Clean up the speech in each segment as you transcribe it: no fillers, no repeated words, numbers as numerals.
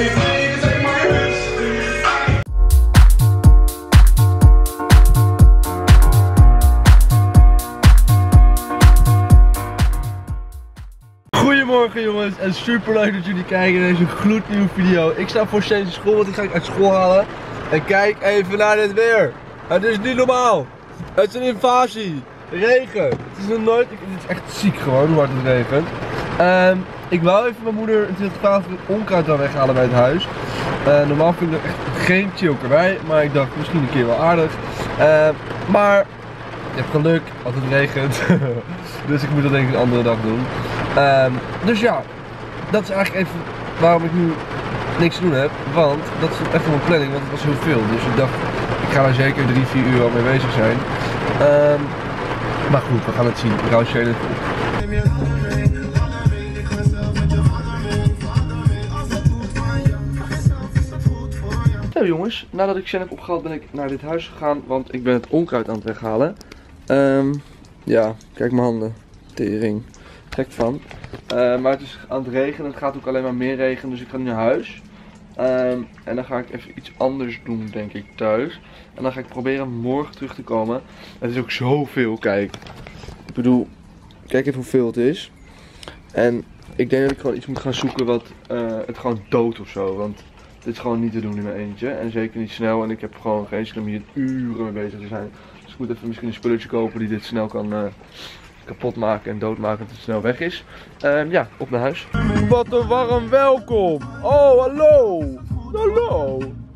Goedemorgen jongens en super leuk dat jullie kijken naar deze gloednieuwe video. Ik sta voor Shane school, want ik ga uit school halen. En kijk even naar dit weer. Het is niet normaal. Het is een invasie. Regen. Het is nog nooit. Het is echt ziek gewoon hoe hard het regent. Ik wou even mijn moeder natuurlijk gevraagd of ik het onkruid dan weghalen bij het huis. Normaal vind ik dat echt geen chillkerij, maar ik dacht misschien een keer wel aardig. Maar je hebt geluk als het regent. Dus ik moet dat denk ik een andere dag doen. Dus ja, dat is eigenlijk even waarom ik nu niks te doen heb. Want dat is echt op mijn planning, want het was heel veel. Dus ik dacht, ik ga daar zeker 3-4 uur al mee bezig zijn. Maar goed, we gaan het zien. Ik hou Shane even op. Zo jongens, nadat ik Shane heb opgehaald ben ik naar dit huis gegaan, want ik ben het onkruid aan het weghalen. Ja, kijk mijn handen. Tering. Gek van. Maar het is aan het regenen. Het gaat ook alleen maar meer regenen. Dus ik ga nu naar huis. En dan ga ik even iets anders doen, denk ik, thuis. En dan ga ik proberen morgen terug te komen. Het is ook zoveel, kijk. Ik bedoel, kijk even hoeveel het is. En ik denk dat ik gewoon iets moet gaan zoeken wat het gewoon doodt of zo. Want dit is gewoon niet te doen in mijn eentje. En zeker niet snel. En ik heb gewoon geen zin om hier uren mee bezig te zijn. Dus ik moet even misschien een spulletje kopen die dit snel kan kapot maken en doodmaken dat het snel weg is. Ja, op naar huis. Wat een warm welkom! Oh, hallo! Hallo!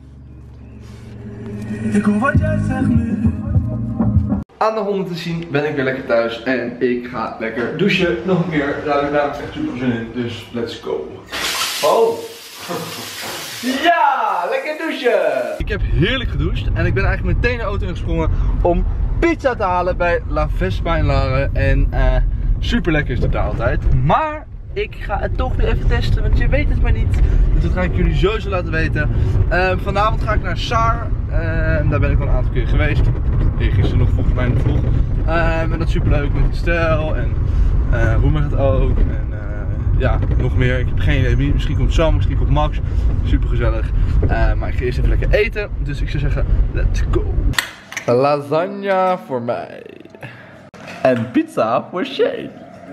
Ik hoor wat jij zegt nu. Aan de honden te zien ben ik weer lekker thuis en ik ga lekker douchen. Nog een keer, daar heb ik namelijk echt super zin in, dus let's go. Oh! Ja, lekker douchen! Ik heb heerlijk gedoucht en ik ben eigenlijk meteen de auto ingesprongen om pizza te halen bij La Vespa in Laren. En super lekker is het daar altijd. Maar ik ga het toch weer even testen, want je weet het maar niet. Dus dat ga ik jullie sowieso laten weten. Vanavond ga ik naar Saar. Daar ben ik al een aantal keer geweest. Gisteren nog volgens mij nog vroeg. En dat is super leuk met het stel en Roemer het ook. En ja, nog meer. Ik heb geen idee. Misschien komt Sam, misschien komt Max. Super gezellig. Maar ik ga eerst even lekker eten. Dus ik zou zeggen, let's go. Lasagne voor mij. En pizza voor Shane.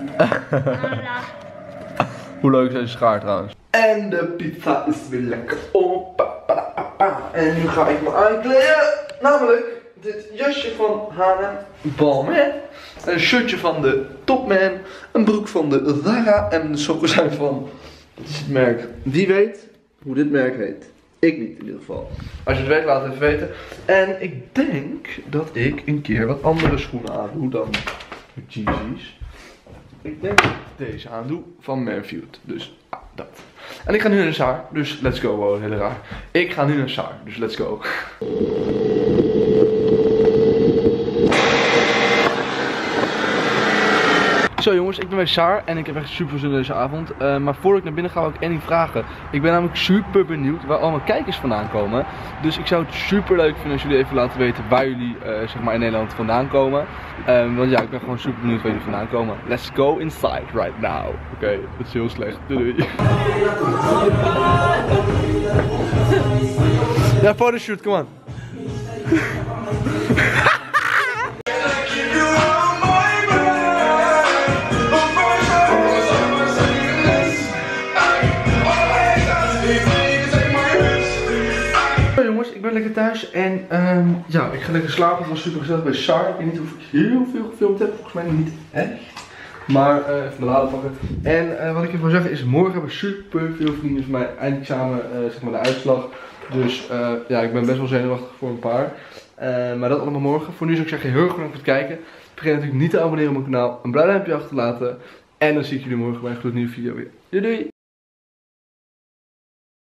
Hoe leuk is deze schaar trouwens. En de pizza is weer lekker op. En nu ga ik me aankleden. Namelijk dit jasje van H&M Balmain. Een shirtje van de Topman. Een broek van de Zara. En de sokken zijn van, wat is het merk? Wie weet hoe dit merk heet? Ik niet in ieder geval. Als je het weet, laat het even weten. En ik denk dat ik een keer wat andere schoenen aandoe dan de Yeezys. Ik denk dat ik deze aandoe van Manfield. Dus dat. En ik ga nu naar Saar. Dus let's go. Wow, heel raar. Ik ga nu naar Saar. Dus let's go. Zo jongens, ik ben bij Saar en ik heb echt super zin in deze avond. Maar voordat ik naar binnen ga, wil ik één ding vragen. Ik ben namelijk super benieuwd waar allemaal kijkers vandaan komen. Dus ik zou het super leuk vinden als jullie even laten weten waar jullie zeg maar in Nederland vandaan komen. Want ja, ik ben gewoon super benieuwd waar jullie vandaan komen. Let's go inside right now. Oké, dat is heel slecht. Doei doei. Ja, photoshoot, come on. Ik ben lekker thuis en ja, ik ga lekker slapen. Het was super gezellig bij Saar. Ik weet niet of ik heel veel gefilmd heb, volgens mij niet echt. Maar even mijn laden pakken. En wat ik even wil zeggen is, morgen hebben super veel vrienden van mij eindexamen, zeg maar de uitslag. Dus ja, ik ben best wel zenuwachtig voor een paar. Maar dat allemaal morgen. Voor nu zou ik zeggen, heel erg bedankt voor het kijken. Vergeet natuurlijk niet te abonneren op mijn kanaal, een blauw duimpje achter te laten. En dan zie ik jullie morgen bij een gloednieuwe video weer. Doei doei!